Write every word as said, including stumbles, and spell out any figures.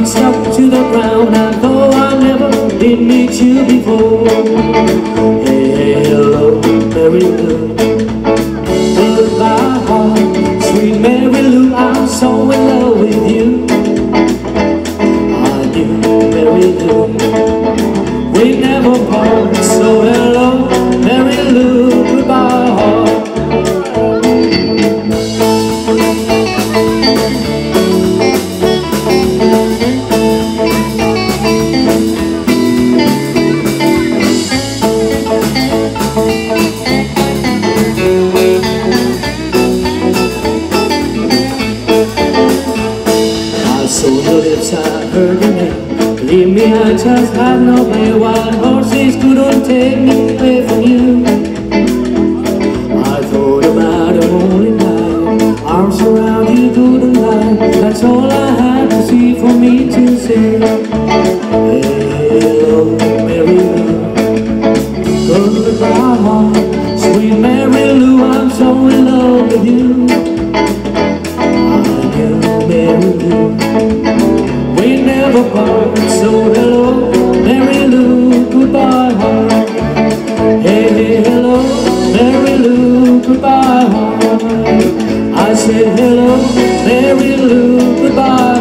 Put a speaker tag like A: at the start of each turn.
A: feet stuck to the ground. I know I never did meet you before. Hey, hey, hello, Mary Lou. Goodbye, heart, sweet Mary Lou. I'm so in love with you. I do, Mary Lou. We never part, so hello, Mary Lou. Goodbye, heart. So your lips, I heard your name. Believe me, I just had no way. Wild horses couldn't take me away from you. I thought about a lonely night, arms around you through the night. That's all I had to see for me to say. Hey, hello, Mary Lou. Goodbye, heart, sweet Mary Lou. I'm so in love with you. I do, Mary Lou. We never part, so hello, Mary Lou, goodbye, heart. Hey, hey, hello, Mary Lou, goodbye, heart. I said hello, Mary Lou, goodbye.